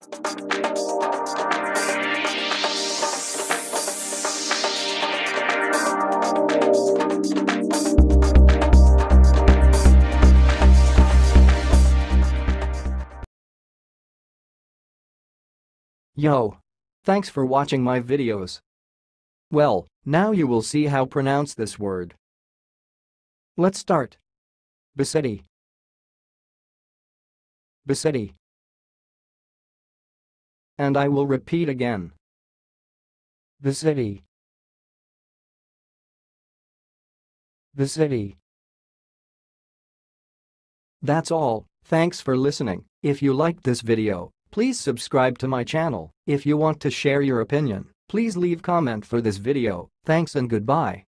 Yo! Thanks for watching my videos. Well, now you will see how pronounce this word. Let's start. Bisetti. Bisetti. And I will repeat again. Bisetti. Bisetti. That's all. Thanks for listening. If you liked this video, please subscribe to my channel. If you want to share your opinion, please leave comment for this video. Thanks and goodbye.